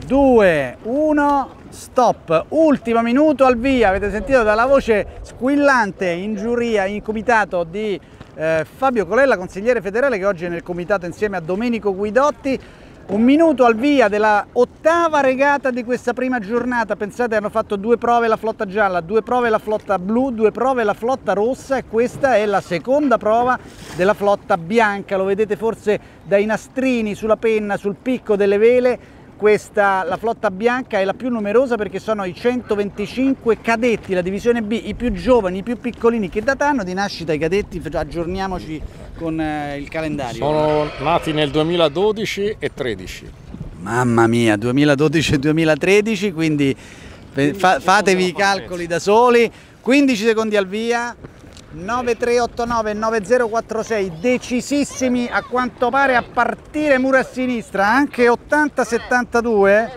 2, 1, stop. Ultimo minuto al via. Avete sentito dalla voce squillante in giuria, in comitato di Fabio Colella, consigliere federale, che oggi è nel comitato insieme a Domenico Guidotti. Un minuto al via della ottava regata di questa prima giornata. Pensate, hanno fatto 2 prove la flotta gialla, 2 prove la flotta blu, 2 prove la flotta rossa, e questa è la seconda prova della flotta bianca. Lo vedete forse dai nastrini sulla penna, sul picco delle vele. La flotta bianca è la più numerosa perché sono i 125 cadetti, la divisione B, i più giovani, i più piccolini. Che data hanno di nascita i cadetti? Aggiorniamoci con il calendario. Sono nati nel 2012 e 13. Mamma mia, 2012 e 2013, quindi fatevi i calcoli da soli. 15 secondi al via. 9389 9046, decisissimi a quanto pare a partire muro a sinistra, anche 8072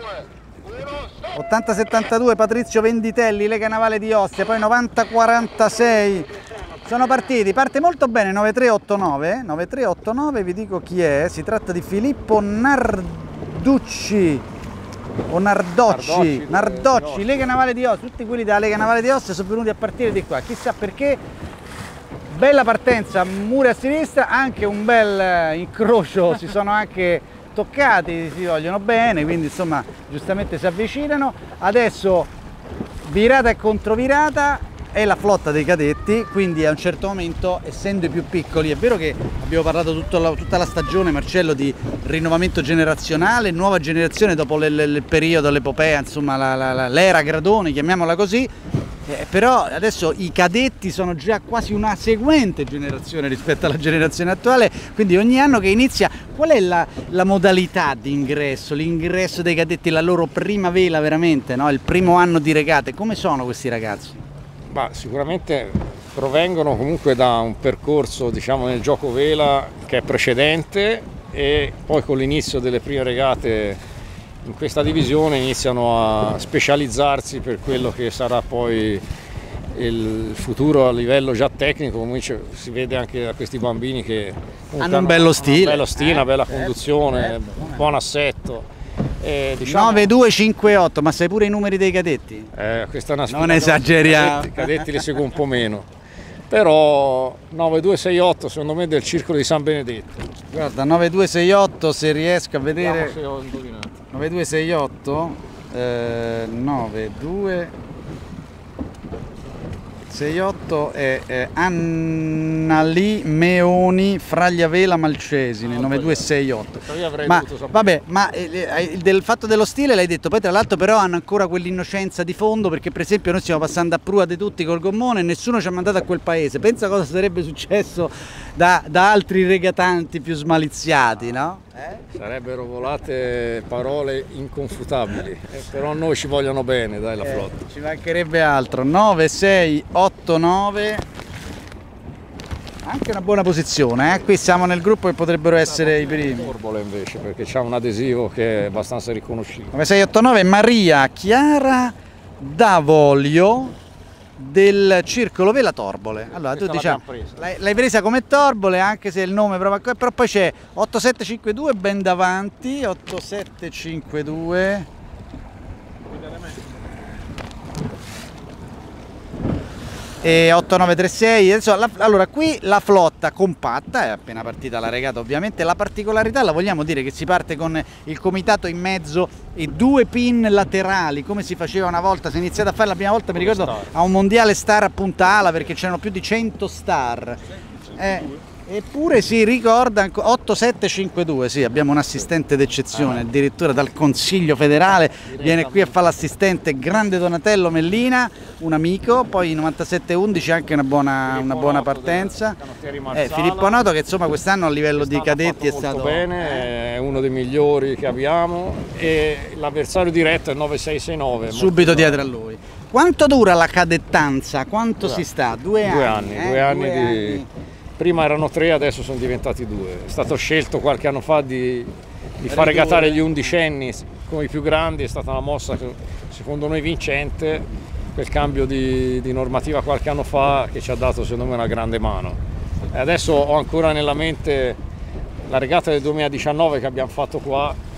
Patrizio Venditelli, Lega Navale di Ostia, poi 9046 sono partiti, parte molto bene 9389, vi dico chi è, si tratta di Filippo Narducci o Nardocci, Lega Navale di Ostia, tutti quelli della Lega Navale di Ostia sono venuti a partire di qua, chissà perché. Bella partenza, muri a sinistra, anche un bel incrocio, si sono anche toccati, si vogliono bene, quindi insomma giustamente si avvicinano. Adesso virata e controvirata è la flotta dei cadetti, quindi a un certo momento, essendo i più piccoli, è vero che abbiamo parlato tutta la stagione, Marcello, di rinnovamento generazionale, nuova generazione dopo il periodo, l'epopea, insomma l'era Gradoni, chiamiamola così. Però adesso i cadetti sono già quasi una seguente generazione rispetto alla generazione attuale, quindi ogni anno che inizia, qual è la modalità di ingresso, l'ingresso dei cadetti, la loro prima vela veramente, no? Il primo anno di regate, come sono questi ragazzi? Bah, sicuramente provengono comunque da un percorso, diciamo, nel gioco vela che è precedente, e poi con l'inizio delle prime regate in questa divisione iniziano a specializzarsi per quello che sarà poi il futuro a livello già tecnico. Come si vede anche da questi bambini che hanno un bello stile, una bella conduzione, un buon assetto. Diciamo, 9258, ma sai pure i numeri dei cadetti? Questa è una non esageriamo. I cadetti li seguo un po' meno, però 9268 secondo me è del circolo di San Benedetto. Guarda, 9268, se riesco a vedere. Vediamo se ho indovinato. 9268 9268 è Annalì Meoni Fragliavela Malcesine, 9268. Ma vabbè, ma del fatto dello stile l'hai detto, poi tra l'altro però hanno ancora quell'innocenza di fondo, perché per esempio noi stiamo passando a prua di tutti col gommone e nessuno ci ha mandato a quel paese. Pensa cosa sarebbe successo da altri regatanti più smaliziati, no? Sarebbero volate parole inconfutabili, però a noi ci vogliono bene, dai, la flotta. Ci mancherebbe altro. 9689, anche una buona posizione, qui siamo nel gruppo che potrebbero essere i primi. Torbole invece, perché c'ha un adesivo che è abbastanza riconoscibile. 9689 Maria Chiara Davolio del Circolo Vela Torbole. Allora tu diciamo l'hai presa come Torbole, anche se il nome però poi c'è 8752 ben davanti, 8752 e 8936. Adesso, allora qui la flotta compatta, è appena partita la regata ovviamente. La particolarità la vogliamo dire che si parte con il comitato in mezzo e 2 pin laterali, come si faceva una volta, si è iniziato a fare la prima volta, mi ricordo, a un mondiale star a Punta Ala, perché c'erano più di 100 star. Eppure si ricorda 8752, sì, abbiamo un assistente d'eccezione, addirittura dal Consiglio federale, viene qui a fare l'assistente, grande Donatello Mellina, un amico, poi 9711 anche una buona partenza. Filippo Noto, che insomma quest'anno a livello di cadetti è stato bene, è uno dei migliori che abbiamo, e l'avversario diretto è 9669. Subito dietro a lui. Quanto dura la cadettanza? Quanto si sta? 2 anni. 2 anni. Prima erano 3, adesso sono diventati 2. È stato scelto qualche anno fa di far regatare gli undicenni come i più grandi, è stata una mossa che secondo noi vincente, quel cambio di normativa qualche anno fa che ci ha dato secondo me una grande mano. E adesso ho ancora nella mente la regata del 2019 che abbiamo fatto qua,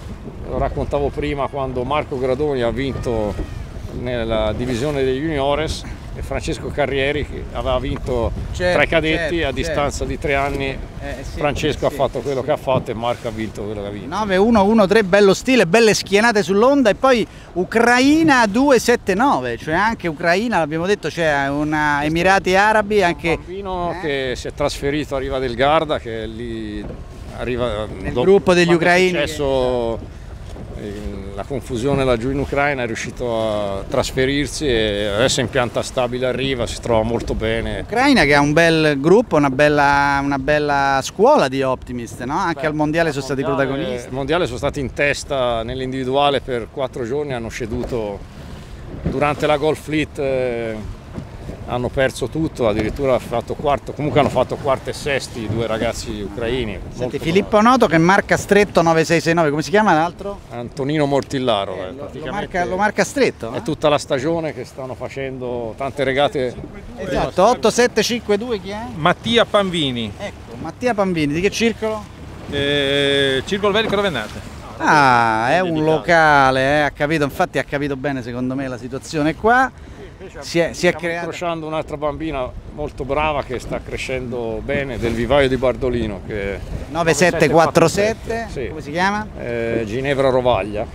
lo raccontavo prima, quando Marco Gradoni ha vinto nella divisione dei juniores e Francesco Carrieri che aveva vinto tra i cadetti, a distanza di 3 anni Francesco ha fatto quello che ha fatto e Marco ha vinto quello che ha vinto. 9-1-1-3, bello stile, belle schienate sull'onda, e poi Ucraina 2-7-9, cioè anche Ucraina, l'abbiamo detto, c'è una Emirati Arabi, anche un bambino che si è trasferito a Riva del Garda, che è lì arriva nel gruppo degli ucraini. È successo la confusione laggiù in Ucraina, è riuscito a trasferirsi e adesso è in pianta stabile a Riva, si trova molto bene. Ucraina che ha un bel gruppo, una bella scuola di Optimist, no? Anche al mondiale sono stati protagonisti. Al mondiale sono stati in testa nell'individuale per 4 giorni, hanno ceduto durante la Golf Fleet, hanno perso tutto, addirittura hanno fatto quarto e sesti 2 ragazzi ucraini. Senti, Filippo Noto che marca stretto 9669, come si chiama l'altro? Antonino Mortillaro. Lo marca stretto? È tutta la stagione che stanno facendo tante regate. Esatto, 8752 chi è? Mattia Panvini. Ecco, Mattia Panvini, di che circolo? Circolo Velico Ravennate. Ah, è un locale, ha capito, infatti ha capito bene secondo me la situazione qua. Si è creata, incrociando un'altra bambina molto brava che sta crescendo bene, del vivaio di Bardolino, che 9747, sì. Come si chiama? Ginevra Rovaglia.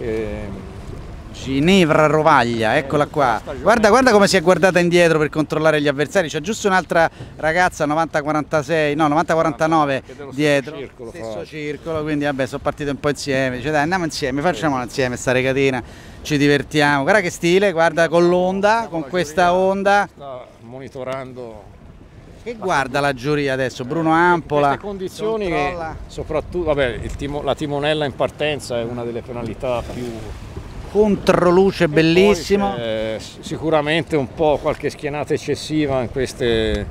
Ginevra Rovaglia, eccola qua. Guarda come si è guardata indietro per controllare gli avversari. C'è giusto un'altra ragazza 90-49 dietro. Stesso circolo, quindi vabbè, sono partiti un po' insieme. Dice dai, andiamo insieme, facciamola insieme sta regatina, ci divertiamo. Guarda che stile, guarda con l'onda, con questa onda. Sta monitorando. Che guarda la giuria adesso, Bruno Ampola. In queste condizioni, soprattutto, vabbè, la timonella in partenza è una delle penalità più. Controluce bellissimo. Sicuramente un po' qualche schienata eccessiva in queste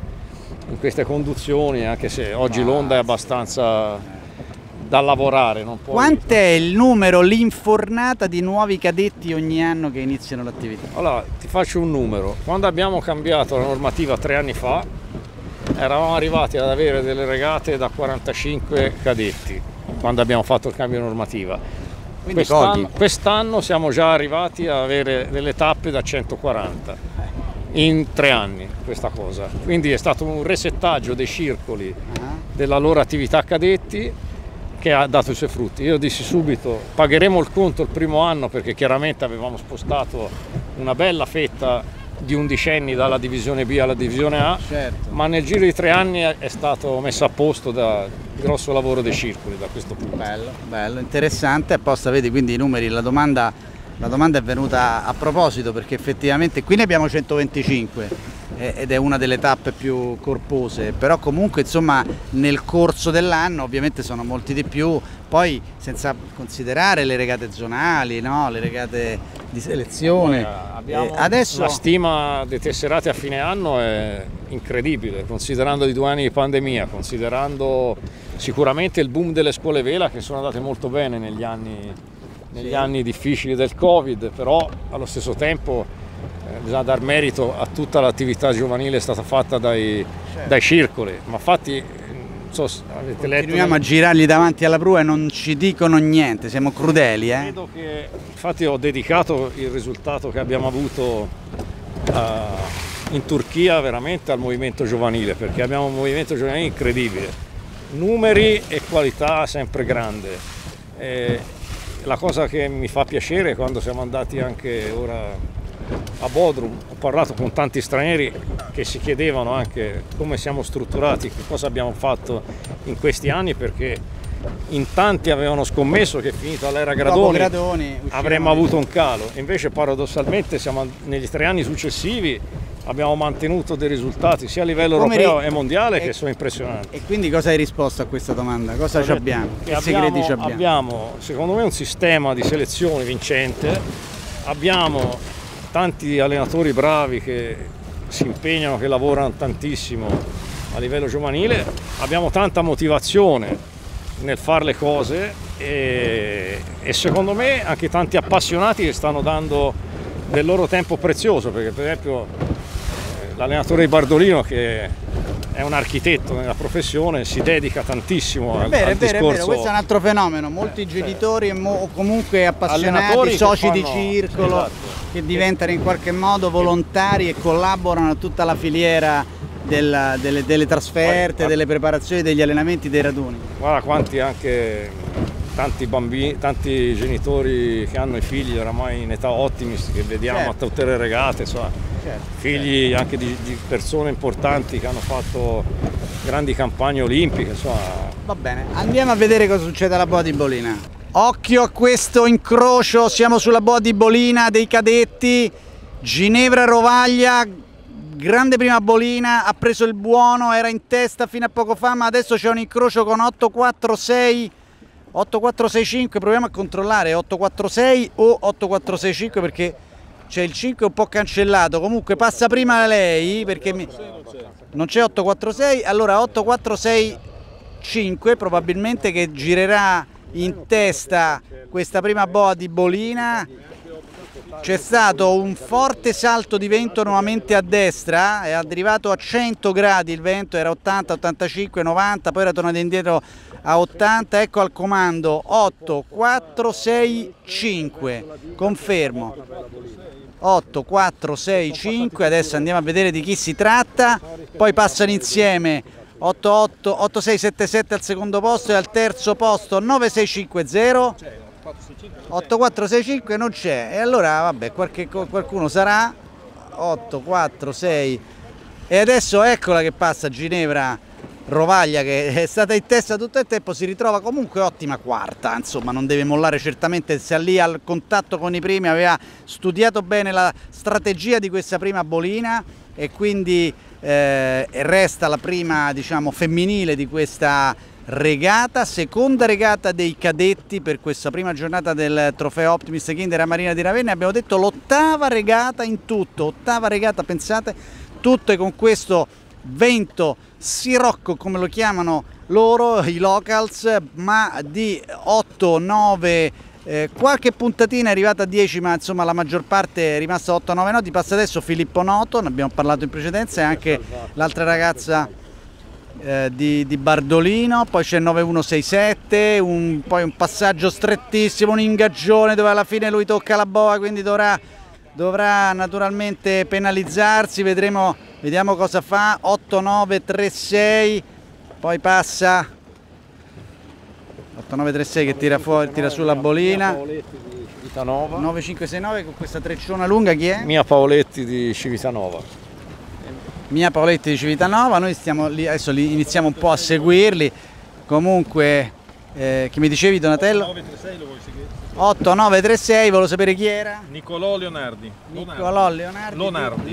conduzioni, anche se oggi l'onda è abbastanza da lavorare. Quant'è il numero, l'infornata di nuovi cadetti ogni anno che iniziano l'attività? Allora, ti faccio un numero. Quando abbiamo cambiato la normativa 3 anni fa, eravamo arrivati ad avere delle regate da 45 cadetti, quando abbiamo fatto il cambio normativa. Quest'anno siamo già arrivati a avere delle tappe da 140 in 3 anni, questa cosa. Quindi è stato un resettaggio dei circoli della loro attività cadetti che ha dato i suoi frutti. Io dissi subito, pagheremo il conto il primo anno, perché chiaramente avevamo spostato una bella fetta di undicenni dalla divisione B alla divisione A, certo. Ma nel giro di 3 anni è stato messo a posto da grosso lavoro dei circoli da questo punto. Bello, interessante, apposta vedi quindi i numeri, la domanda è venuta a proposito, perché effettivamente qui ne abbiamo 125 ed è una delle tappe più corpose, però comunque insomma nel corso dell'anno ovviamente sono molti di più, poi senza considerare le regate zonali, no? Le regate di selezione. Adesso la stima dei tesserati a fine anno è incredibile, considerando i 2 anni di pandemia, considerando sicuramente il boom delle scuole vela che sono andate molto bene negli anni difficili del Covid, però allo stesso tempo bisogna dar merito a tutta l'attività giovanile è stata fatta dai circoli, ma infatti avete letto. Continuiamo a girargli davanti alla prua e non ci dicono niente, siamo crudeli. Credo che, infatti ho dedicato il risultato che abbiamo avuto in Turchia veramente al movimento giovanile, perché abbiamo un movimento giovanile incredibile, numeri e qualità sempre grande. La cosa che mi fa piacere quando siamo andati anche ora a Bodrum, ho parlato con tanti stranieri che si chiedevano anche come siamo strutturati, che cosa abbiamo fatto in questi anni, perché in tanti avevano scommesso che finita l'era Gradoni avremmo avuto un calo, invece paradossalmente negli 3 anni successivi abbiamo mantenuto dei risultati sia a livello europeo e mondiale che sono impressionanti. E quindi cosa hai risposto a questa domanda? Cosa ci abbiamo? Che segreti ci abbiamo? Abbiamo secondo me un sistema di selezione vincente, abbiamo tanti allenatori bravi che si impegnano, che lavorano tantissimo a livello giovanile, abbiamo tanta motivazione nel fare le cose e secondo me anche tanti appassionati che stanno dando del loro tempo prezioso, perché per esempio l'allenatore di Bardolino, che è è un architetto nella professione, si dedica tantissimo al È discorso. vero, questo è un altro fenomeno, molti genitori o comunque appassionati, Allenatori soci di fanno, circolo, esatto, che diventano in qualche modo volontari e collaborano a tutta la filiera delle trasferte, delle preparazioni, degli allenamenti, dei raduni. Guarda quanti anche tanti bambini, tanti genitori che hanno i figli oramai in età Optimist, che vediamo Certo. a tutte le regate, insomma, figli anche di persone importanti che hanno fatto grandi campagne olimpiche, insomma. Va bene, andiamo a vedere cosa succede alla boa di Bolina. Occhio a questo incrocio, siamo sulla boa di Bolina dei cadetti, Ginevra Rovaglia, grande prima bolina, ha preso il buono, era in testa fino a poco fa, ma adesso c'è un incrocio con 846, 8465, proviamo a controllare 846 o 8465 perché c'è il 5 un po' cancellato, comunque passa prima lei perché non c'è 846, allora 8465 probabilmente che girerà in testa questa prima boa di Bolina. C'è stato un forte salto di vento nuovamente a destra, è arrivato a 100 gradi il vento, era 80, 85, 90, poi era tornato indietro a 80, ecco al comando 8, 4, 6, 5, confermo. 8, 4, 6, 5, adesso andiamo a vedere di chi si tratta, poi passano insieme 8, 8, 8, 6, 7, 7 al secondo posto e al terzo posto 9, 6, 5, 0. 8465 non c'è e allora vabbè qualcuno sarà 846 e adesso eccola che passa Ginevra Rovaglia che è stata in testa tutto il tempo, si ritrova comunque ottima quarta, insomma non deve mollare certamente, se lì al contatto con i primi aveva studiato bene la strategia di questa prima bolina e quindi resta la prima diciamo femminile di questa regata, seconda regata dei cadetti per questa prima giornata del trofeo Optimist Kinder a Marina di Ravenna, abbiamo detto l'ottava regata in tutto, ottava regata pensate, tutte con questo vento sirocco come lo chiamano loro, i locals, ma di 8, 9, qualche puntatina è arrivata a 10 ma insomma la maggior parte è rimasta 8, 9 noti, passa adesso Filippo Noto, ne abbiamo parlato in precedenza e anche l'altra ragazza di Bardolino, poi c'è 9167, poi un passaggio strettissimo, un ingaggione dove alla fine lui tocca la boa, quindi dovrà naturalmente penalizzarsi, vediamo cosa fa. 8936, poi passa 8936 che tira fuori, tira sulla bolina. 9569 con questa trecciona lunga, chi è? Mia Paoletti di Civitanova. Mia Paoletti di Civitanova, noi stiamo lì, adesso iniziamo un po' a seguirli, comunque che mi dicevi Donatello? 8936 lo vuoi seguire? 8936, volevo sapere chi era? Nicolò Leonardi. Nicolò Leonardi Lunardi.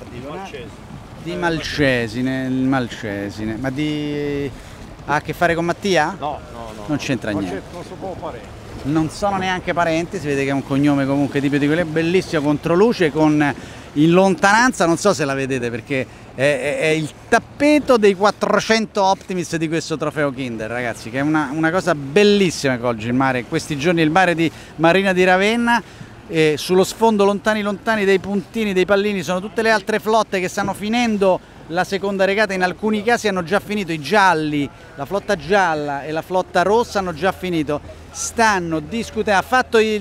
Di Malcesine, ma ha a che fare con Mattia? No. Non c'entra niente. Non si può fare. Non sono neanche parenti, si vede che è un cognome comunque tipico di quelli, bellissimo controluce con in lontananza, non so se la vedete perché è il tappeto dei 400 Optimist di questo trofeo Kinder, ragazzi, che è una cosa bellissima che oggi il mare, questi giorni il mare di Marina di Ravenna, e sullo sfondo lontani dei puntini, dei pallini sono tutte le altre flotte che stanno finendo la seconda regata, in alcuni casi hanno già finito, i gialli, la flotta gialla e la flotta rossa hanno già finito, stanno discutendo, ha fatto il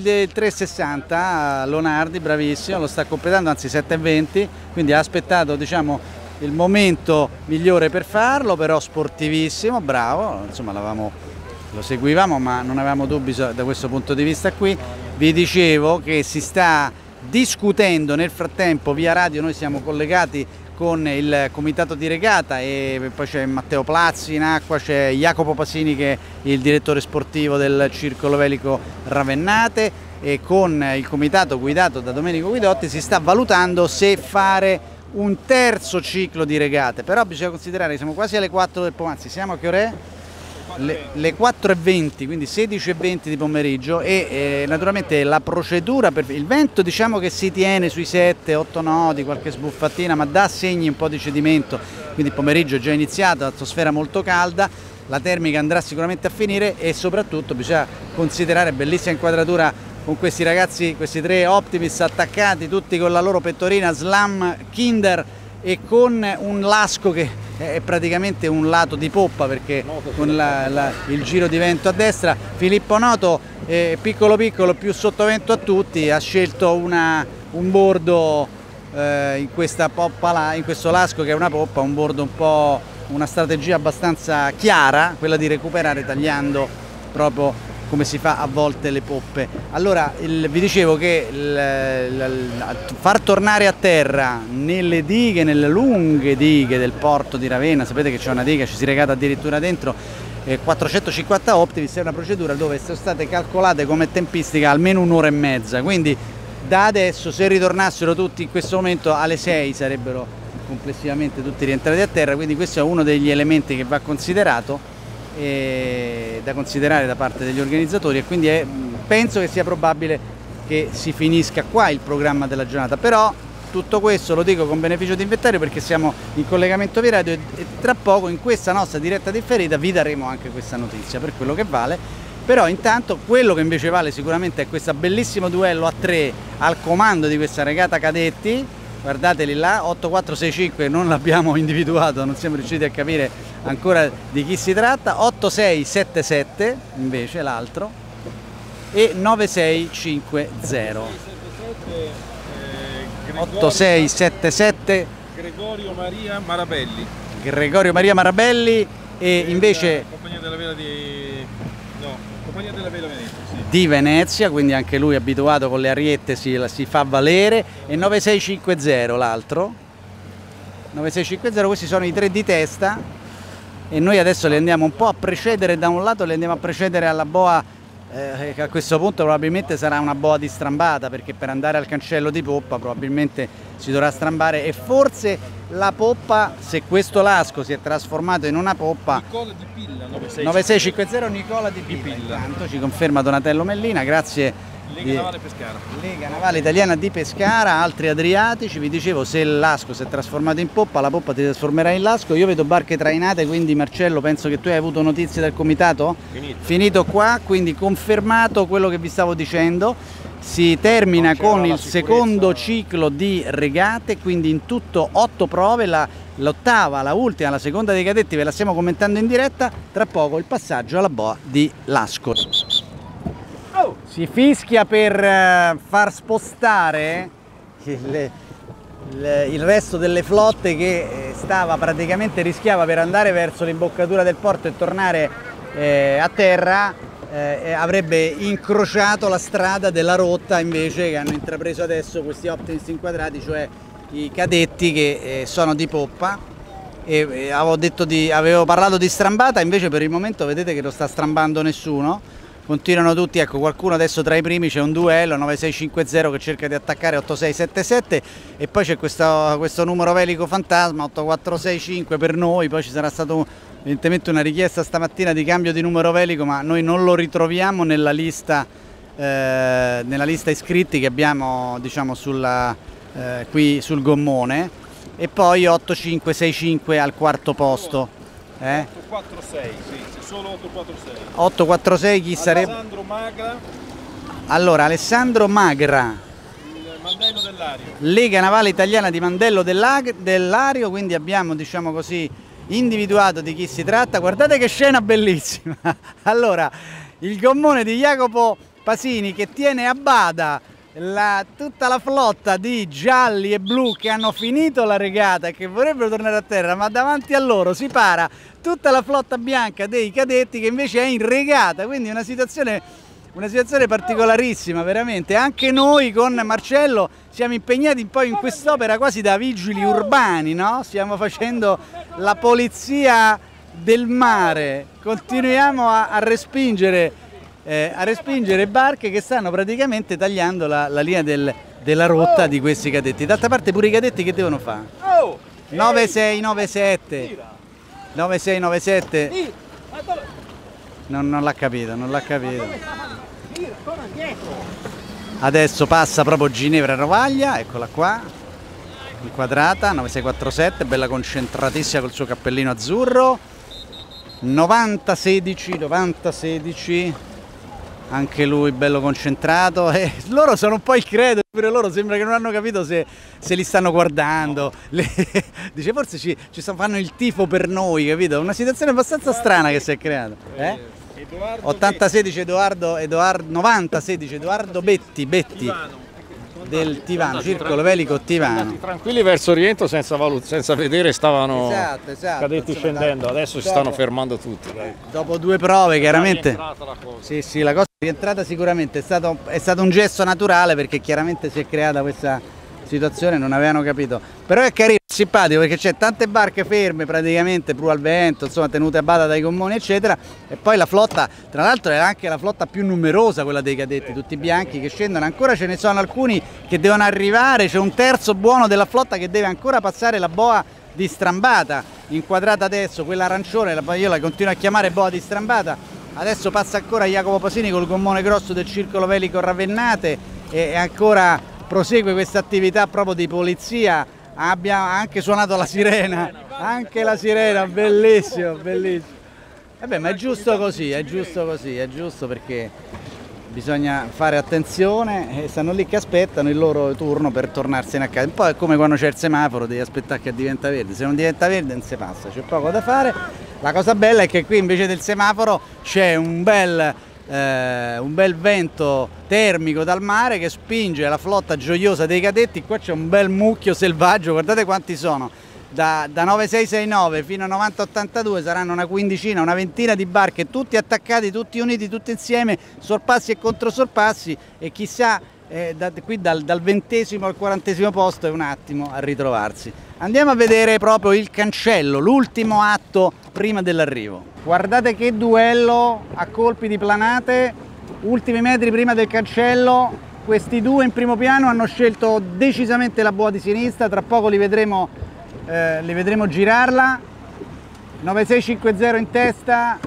360 Leonardi, bravissimo, lo sta completando, anzi 7,20, quindi ha aspettato diciamo il momento migliore per farlo, però sportivissimo, bravo, insomma lo seguivamo ma non avevamo dubbi da questo punto di vista qui. Vi dicevo che si sta discutendo nel frattempo via radio, noi siamo collegati con il comitato di regata e poi c'è Matteo Plazzi in acqua, c'è Jacopo Pasini che è il direttore sportivo del Circolo Velico Ravennate e con il comitato guidato da Domenico Guidotti si sta valutando se fare un terzo ciclo di regate, però bisogna considerare che siamo quasi alle 4 del pomeriggio, anzi siamo a che ore? Le 4:20, quindi 16:20 di pomeriggio e naturalmente la procedura per il vento diciamo che si tiene sui 7-8 nodi, qualche sbuffatina ma dà segni un po' di cedimento, quindi il pomeriggio è già iniziato, atmosfera molto calda, la termica andrà sicuramente a finire e soprattutto bisogna considerare bellissima inquadratura con questi ragazzi, questi tre Optimist attaccati tutti con la loro pettorina Slam Kinder e con un lasco che è praticamente un lato di poppa, perché con il giro di vento a destra. Filippo Noto, piccolo piccolo, più sottovento a tutti, ha scelto un bordo in questa poppa là, in questo lasco che è una poppa, un bordo un po', una strategia abbastanza chiara, quella di recuperare tagliando proprio come si fa a volte le poppe. Allora vi dicevo che far tornare a terra nelle dighe, nelle lunghe dighe del porto di Ravenna, sapete che c'è una diga, ci si regata addirittura dentro, 450 Optivis, è una procedura dove sono state calcolate come tempistica almeno un'ora e mezza, quindi da adesso, se ritornassero tutti in questo momento, alle 6 sarebbero complessivamente tutti rientrati a terra, quindi questo è uno degli elementi che va considerato e da considerare da parte degli organizzatori, e quindi penso che sia probabile che si finisca qua il programma della giornata. Però tutto questo lo dico con beneficio di inventario, perché siamo in collegamento via radio e tra poco in questa nostra diretta differita vi daremo anche questa notizia per quello che vale. Però intanto quello che invece vale sicuramente è questo bellissimo duello a 3 al comando di questa regata cadetti. Guardateli là, 8465 non l'abbiamo individuato, non siamo riusciti a capire ancora di chi si tratta, 8677 invece l'altro e 9650. 8677 Gregorio Maria Marabelli. Gregorio Maria Marabelli e invece Compagnia della Vela Compagnia della Vela Venezia, sì. Di Venezia, quindi anche lui abituato con le ariette si fa valere, e 9650 l'altro. 9650, questi sono i 3 di testa e noi adesso li andiamo un po' a precedere, da un lato li andiamo a precedere alla boa, che a questo punto probabilmente sarà una boa di strambata, perché per andare al cancello di poppa probabilmente si dovrà strambare, e forse la poppa, se questo lasco si è trasformato in una poppa. Nicola Di Pilla, 9650 Nicola Di Pilla. Intanto ci conferma Donatello Mellina, grazie. Lega Navale Pescara. Lega Navale Italiana di Pescara, altri adriatici. Vi dicevo, se il lasco si è trasformato in poppa, la poppa ti trasformerà in lasco. Io vedo barche trainate, quindi Marcello, penso che tu hai avuto notizie dal comitato? Finito qua, quindi confermato quello che vi stavo dicendo. Si termina con il secondo ciclo di regate, quindi in tutto 8 prove, l'ottava, la ultima, la seconda dei cadetti ve la stiamo commentando in diretta, tra poco il passaggio alla boa di Lasco. Si fischia per far spostare il resto delle flotte che rischiava per andare verso l'imboccatura del porto e tornare a terra, avrebbe incrociato la strada della rotta invece che hanno intrapreso adesso questi Optimus inquadrati, cioè i cadetti che sono di poppa. E avevo parlato di strambata, invece per il momento vedete che non sta strambando nessuno. Continuano tutti, ecco, qualcuno adesso tra i primi, c'è un duello 9650 che cerca di attaccare 8677 e poi c'è questo numero velico fantasma 8465 per noi, poi ci sarà stato evidentemente una richiesta stamattina di cambio di numero velico, ma noi non lo ritroviamo nella lista iscritti che abbiamo, diciamo, qui sul gommone, e poi 8565 al quarto posto. 846, sì, solo 846. 846 chi sarebbe? Alessandro Magra. Allora, Alessandro Magra. Il Mandello dell'Ario. Lega Navale Italiana di Mandello dell'Ario, quindi abbiamo, diciamo così, individuato di chi si tratta. Guardate che scena bellissima. Allora, il gommone di Jacopo Pasini che tiene a bada tutta la flotta di gialli e blu che hanno finito la regata e che vorrebbero tornare a terra, ma davanti a loro si para tutta la flotta bianca dei cadetti che invece è in regata, quindi una situazione particolarissima veramente. Anche noi con Marcello siamo impegnati poi in quest'opera quasi da vigili urbani, no? Stiamo facendo la polizia del mare, continuiamo a respingere barche che stanno praticamente tagliando la linea della rotta di questi cadetti. D'altra parte pure i cadetti che devono fare? 9697 9697 non l'ha capito, Adesso passa proprio Ginevra Rovaglia, eccola qua, inquadrata, 9647, bella concentratissima col suo cappellino azzurro. 9016 anche lui bello concentrato, e loro sono un po' il credo, pure loro sembra che non hanno capito se li stanno guardando, dice forse fanno il tifo per noi, capito? Una situazione abbastanza strana che si è creata. 80-16 Edoardo 90-16 Edoardo Betti del Tivano, Circolo Velico Tivano. Tranquilli verso Oriento senza vedere, stavano esatto, cadetti scendendo, adesso si stanno fermando tutti. Dai. Dopo 2 prove chiaramente. Sì, la cosa è rientrata sicuramente, è stato un gesto naturale perché chiaramente si è creata questa situazione, non avevano capito. Però è carino, è simpatico perché c'è tante barche ferme praticamente, prua al vento, insomma tenute a bada dai gommoni eccetera, e poi la flotta, tra l'altro è anche la flotta più numerosa quella dei cadetti, tutti bianchi che scendono, ancora ce ne sono alcuni che devono arrivare, c'è un terzo buono della flotta che deve ancora passare la boa di Strambata, inquadrata adesso, quella arancione, io la continuo a chiamare boa di Strambata, adesso passa ancora Jacopo Pasini col gommone grosso del Circolo Velico Ravennate e ancora prosegue questa attività proprio di polizia. Abbiamo anche suonato la sirena, anche la sirena, bellissimo, bellissimo. Ma è giusto così, è giusto perché bisogna fare attenzione e stanno lì che aspettano il loro turno per tornarsene a casa. Un po' è come quando c'è il semaforo, devi aspettare che diventa verde, se non diventa verde non si passa, c'è poco da fare. La cosa bella è che qui invece del semaforo c'è un bel vento termico dal mare che spinge la flotta gioiosa dei cadetti. Qua c'è un bel mucchio selvaggio, guardate quanti sono, da 9669 fino a 9082 saranno una quindicina, una ventina di barche, tutti attaccati, tutti uniti, tutti insieme, sorpassi e controsorpassi, e chissà qui dal 20° al 40° posto è un attimo a ritrovarsi. Andiamo a vedere proprio il cancello, l'ultimo atto prima dell'arrivo. Guardate che duello a colpi di planate, ultimi metri prima del cancello, questi due in primo piano hanno scelto decisamente la boa di sinistra, tra poco li vedremo girarla. 9650 in testa,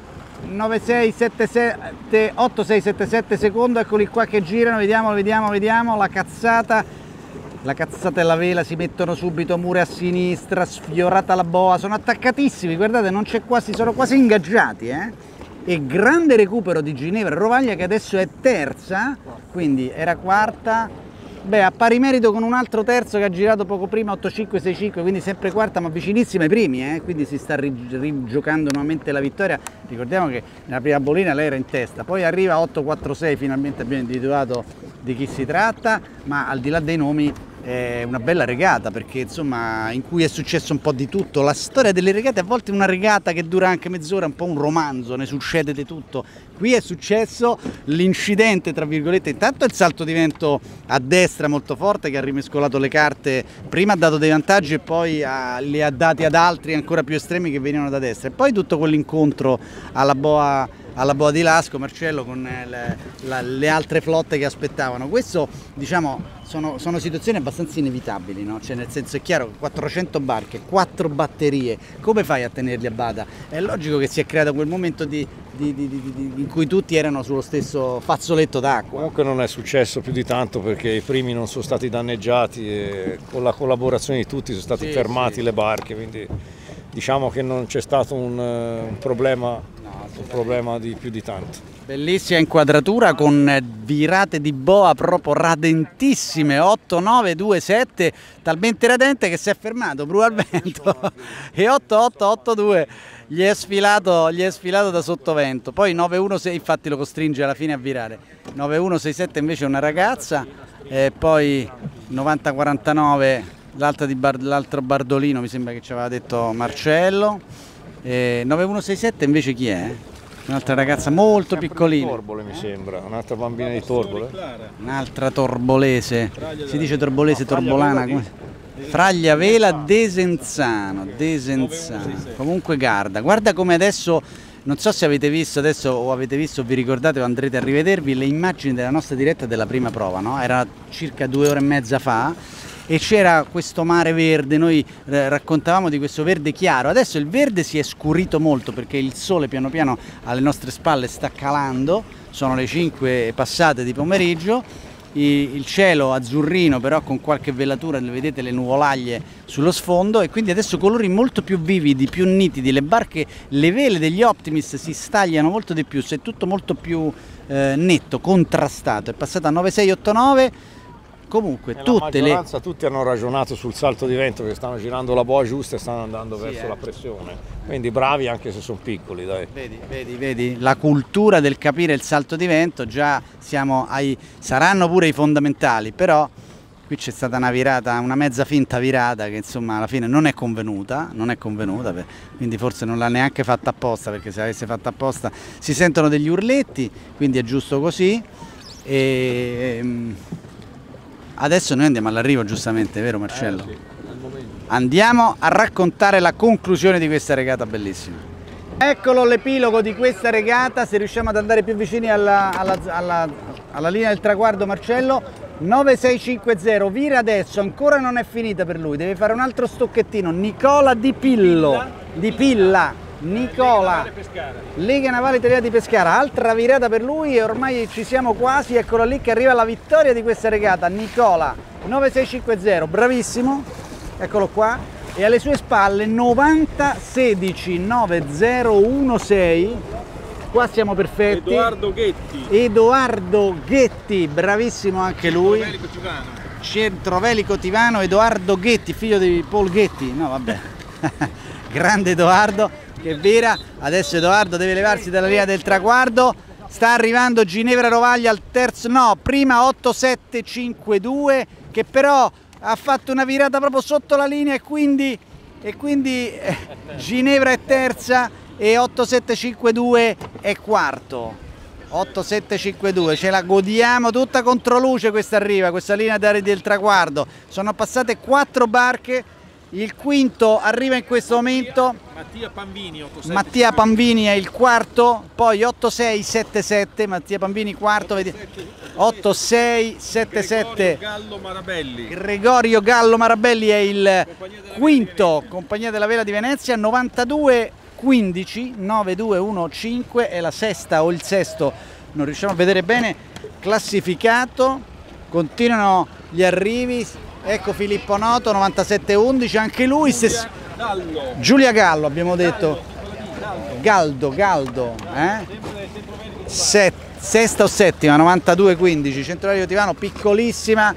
8677 secondo, eccoli qua che girano, vediamo la cazzata e la vela, si mettono subito mure a sinistra, sfiorata la boa, sono attaccatissimi, guardate, sono quasi ingaggiati, E grande recupero di Ginevra Rovaglia che adesso è terza, quindi era quarta, a pari merito con un altro terzo che ha girato poco prima, 8565, quindi sempre quarta ma vicinissima ai primi, quindi si sta rigiocando nuovamente la vittoria. Ricordiamo che nella prima bolina lei era in testa, poi arriva 846, finalmente abbiamo individuato di chi si tratta, ma al di là dei nomi è una bella regata perché insomma in cui è successo un po' di tutto. La storia delle regate a volte è una regata che dura anche mezz'ora, è un po' un romanzo, ne succede di tutto. Qui è successo l'incidente tra virgolette, intanto il salto di vento a destra molto forte che ha rimescolato le carte, prima ha dato dei vantaggi e poi li ha dati ad altri ancora più estremi che venivano da destra, e poi tutto quell'incontro alla boa di Lasco, Marcello, con le altre flotte che aspettavano. Questo diciamo sono situazioni abbastanza inevitabili, no? Cioè nel senso è chiaro che 400 barche, 4 batterie, come fai a tenerli a bada? È logico che si è creato quel momento in cui tutti erano sullo stesso fazzoletto d'acqua. Comunque non è successo più di tanto perché i primi non sono stati danneggiati e con la collaborazione di tutti sono stati fermati le barche, quindi diciamo che non c'è stato un problema di più di tanto. Bellissima inquadratura con virate di boa proprio radentissime, 8-9-2-7, talmente radente che si è fermato prua al vento e 8-8-8-2 gli è sfilato da sottovento, poi 9-1-6 infatti lo costringe alla fine a virare, 9-1-6-7 invece è una ragazza, e poi 90-49 l'altro Bardolino, mi sembra che ci aveva detto Marcello, 9167 invece chi è? Un'altra ragazza molto piccolina. Torbole mi sembra, un'altra bambina di Torbole. Un'altra torbolese, si dice torbolese, torbolana, Fraglia Vela Desenzano, comunque guarda come adesso, non so se avete visto adesso o avete visto o vi ricordate o andrete a rivedervi le immagini della nostra diretta della prima prova, no? Era circa 2 ore e mezza fa e c'era questo mare verde, noi raccontavamo di questo verde chiaro, adesso il verde si è scurito molto perché il sole piano piano alle nostre spalle sta calando, sono le 5 passate di pomeriggio, il cielo azzurrino però con qualche velatura, vedete le nuvolaglie sullo sfondo, e quindi adesso colori molto più vividi, più nitidi, le barche, le vele degli Optimist si stagliano molto di più, è tutto molto più netto, contrastato, è passata a 9,689. Comunque tutti hanno ragionato sul salto di vento, che stanno girando la boa giusta e stanno andando verso la pressione, quindi bravi anche se sono piccoli, dai. Vedi, la cultura del capire il salto di vento, già siamo saranno pure i fondamentali, però qui c'è stata una virata, una mezza finta virata che insomma alla fine non è convenuta, quindi forse non l'ha neanche fatta apposta, perché se avesse fatta apposta si sentono degli urletti, quindi è giusto così. Adesso noi andiamo all'arrivo, giustamente, vero Marcello? Sì, andiamo a raccontare la conclusione di questa regata bellissima. Eccolo l'epilogo di questa regata, se riusciamo ad andare più vicini alla linea del traguardo, Marcello. 9,650, vira adesso, ancora non è finita per lui, deve fare un altro stocchettino. Nicola Di Pilla, Nicola, Lega Navale Italiana di Pescara, altra virata per lui e ormai ci siamo quasi, eccolo lì che arriva la vittoria di questa regata. Nicola, 9,650, bravissimo, eccolo qua, e alle sue spalle 90,16, 9,016, qua siamo perfetti. Edoardo Ghetti, bravissimo anche lui. Centrovelico Tivano, Edoardo Ghetti, figlio di Paul Ghetti, no vabbè, grande Edoardo. Che vera, adesso Edoardo deve levarsi dalla linea del traguardo, sta arrivando Ginevra Rovaglia al terzo, no, prima 8,752 che però ha fatto una virata proprio sotto la linea e quindi Ginevra è terza e 8,752 è quarto. 8,752, ce la godiamo tutta contro luce questa linea del traguardo, sono passate 4 barche. Il quinto arriva in questo momento, Mattia Panvini è il quarto, poi 8677, Mattia Panvini quarto, 8677, Gregorio Gallo Marabelli è il quinto, Compagnia della Vela di Venezia, 9215, 9215 è la sesta o il sesto, non riusciamo a vedere bene, classificato, continuano gli arrivi. Ecco Filippo Noto, 97,11, anche lui, Giulia Gallo abbiamo detto, Galdo, sesta o settima, 92,15, Centroradio Tivano, piccolissima,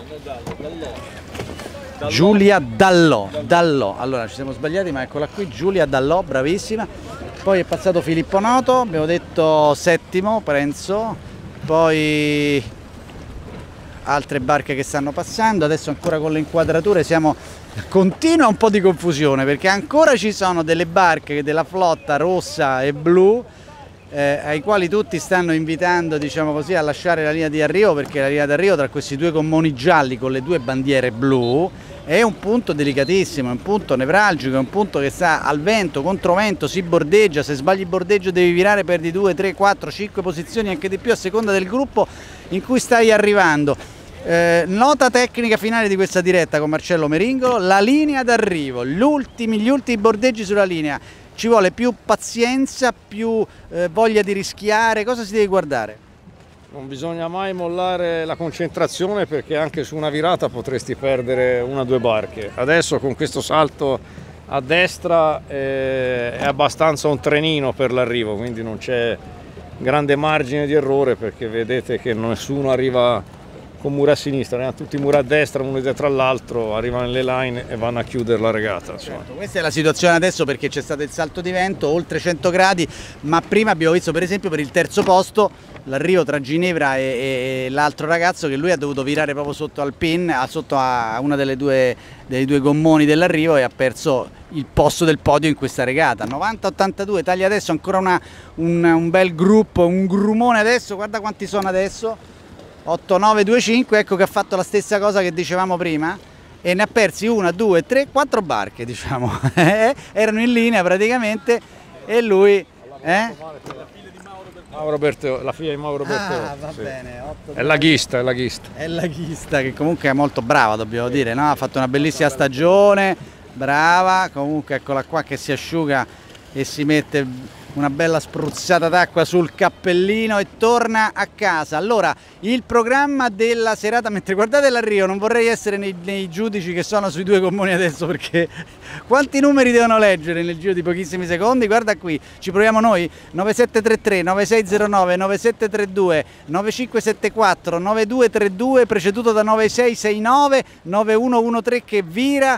Giulia Dallò, allora ci siamo sbagliati ma eccola qui, Giulia Dallò, bravissima, poi è passato Filippo Noto, abbiamo detto settimo, Prenzo, poi altre barche che stanno passando, adesso ancora con le inquadrature continua un po' di confusione perché ancora ci sono delle barche della flotta rossa e blu ai quali tutti stanno invitando, diciamo così, a lasciare la linea di arrivo, perché la linea di arrivo tra questi due gommoni gialli con le due bandiere blu è un punto delicatissimo, è un punto nevralgico, è un punto che sta al vento, controvento, si bordeggia, se sbagli il bordeggio devi virare, perdi 2, 3, 4, 5 posizioni, anche di più a seconda del gruppo in cui stai arrivando. Nota tecnica finale di questa diretta con Marcello Meringolo, la linea d'arrivo, gli ultimi bordeggi sulla linea, ci vuole più pazienza, più voglia di rischiare, cosa si deve guardare? Non bisogna mai mollare la concentrazione perché anche su una virata potresti perdere 1 o 2 barche. Adesso con questo salto a destra è abbastanza un trenino per l'arrivo, quindi non c'è grande margine di errore perché vedete che nessuno arriva con mura a sinistra, ne hanno tutti mura a destra, uno dietro all'altro, arrivano nelle line e vanno a chiudere la regata. Certo, questa è la situazione adesso perché c'è stato il salto di vento, oltre 100 gradi, ma prima abbiamo visto per esempio per il terzo posto l'arrivo tra Ginevra e l'altro ragazzo che lui ha dovuto virare proprio sotto al pin, sotto a una dei due gommoni dell'arrivo e ha perso il posto del podio in questa regata. 90-82, taglia adesso ancora un bel gruppo, un grumone adesso, guarda quanti sono adesso. 8-9-2-5, ecco che ha fatto la stessa cosa che dicevamo prima e ne ha persi 1, 2, 3, 4 barche, diciamo, erano in linea praticamente e lui... Mauro Berteo, la figlia di Mauro Berteo. Va sì. Bene, 8, è laghista. È laghista che comunque è molto brava, dobbiamo dire, no? Ha fatto una bellissima stagione, brava, comunque eccola qua che si asciuga e si mette una bella spruzzata d'acqua sul cappellino e torna a casa. Allora, il programma della serata, mentre guardate l'arrivo, non vorrei essere nei giudici che sono sui due gommoni adesso, perché quanti numeri devono leggere nel giro di pochissimi secondi. Guarda qui, ci proviamo noi: 9733 9609 9732 9574 9232, preceduto da 9669 9113 che vira,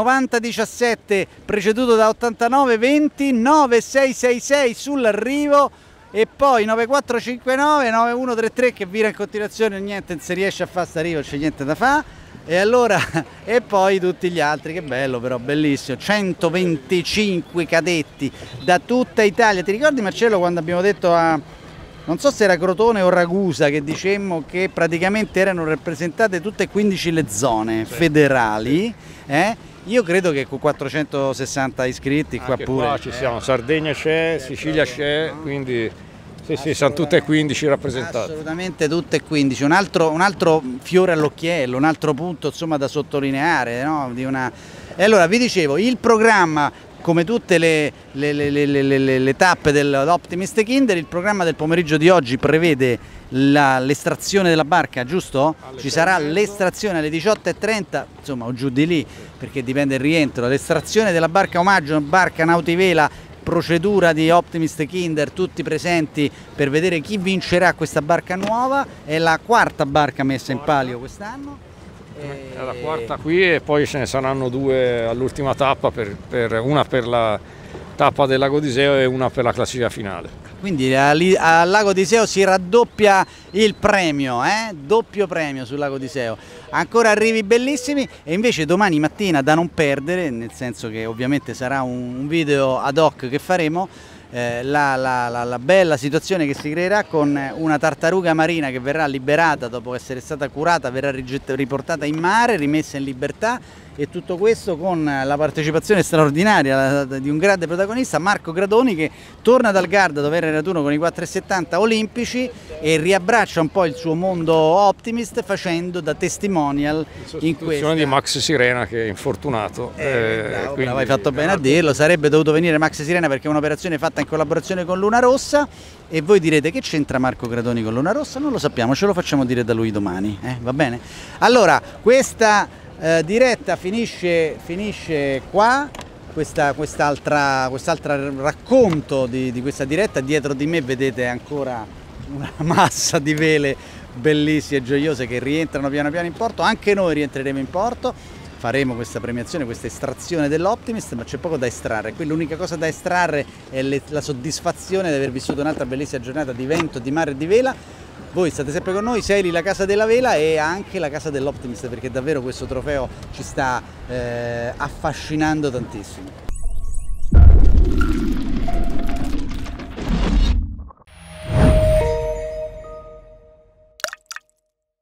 9017 preceduto da 8920 9666 sull'arrivo, e poi 9459 9133 che vira in continuazione. Niente, non si riesce a fare sta arrivo, c'è niente da fare. E allora, e poi tutti gli altri, che bello però, bellissimo, 125 cadetti da tutta Italia. Ti ricordi, Marcello, quando abbiamo detto a, non so se era Crotone o Ragusa, che dicemmo che praticamente erano rappresentate tutte e 15 le zone federali, Io credo che con 460 iscritti qua anche pure. Qua ci siamo, Sardegna c'è, Sicilia c'è, quindi sì, sono tutte e 15 rappresentate. Assolutamente tutte e 15. Un altro fiore all'occhiello, un altro punto insomma da sottolineare, no? E allora vi dicevo, il programma, come tutte le tappe dell'Optimist Kinder, il programma del pomeriggio di oggi prevede l'estrazione della barca, giusto? Ci sarà l'estrazione alle 18:30, insomma, o giù di lì, perché dipende il rientro. L'estrazione della barca omaggio, una barca nautivela, procedura di Optimist Kinder, tutti presenti per vedere chi vincerà questa barca nuova. È la quarta barca messa in palio quest'anno. È la quarta qui, e poi ce ne saranno due all'ultima tappa, una per la tappa del Lago d'Iseo e una per la classifica finale. Quindi al Lago d'Iseo si raddoppia il premio, doppio premio sul Lago d'Iseo. Ancora arrivi bellissimi, e invece domani mattina, da non perdere, nel senso che ovviamente sarà un video ad hoc che faremo, la bella situazione che si creerà con una tartaruga marina che verrà liberata dopo essere stata curata, verrà riportata in mare, rimessa in libertà, e tutto questo con la partecipazione straordinaria di un grande protagonista, Marco Gradoni, che torna dal Garda dove era in raduno con i 4,70 olimpici e riabbraccia un po' il suo mondo Optimist facendo da testimonial in questa di Max Sirena, che è infortunato. Bravo, hai fatto bene a dirlo, sarebbe dovuto venire Max Sirena perché è un'operazione fatta in collaborazione con Luna Rossa. E voi direte: che c'entra Marco Gradoni con Luna Rossa? Non lo sappiamo, ce lo facciamo dire da lui domani, va bene? Allora, questa diretta finisce qua, quest'altra racconto di questa diretta. Dietro di me vedete ancora una massa di vele bellissime e gioiose che rientrano piano piano in porto. Anche noi rientreremo in porto, faremo questa premiazione, questa estrazione dell'Optimist, ma c'è poco da estrarre. Qui l'unica cosa da estrarre è la soddisfazione di aver vissuto un'altra bellissima giornata di vento, di mare e di vela. Voi state sempre con noi, Seli, la casa della vela, e anche la casa dell'Optimist, perché davvero questo trofeo ci sta affascinando tantissimo.